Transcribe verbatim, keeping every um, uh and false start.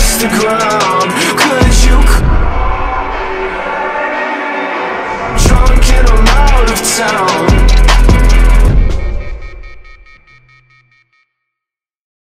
touch the ground. Could you c- drunk and I'm out of town.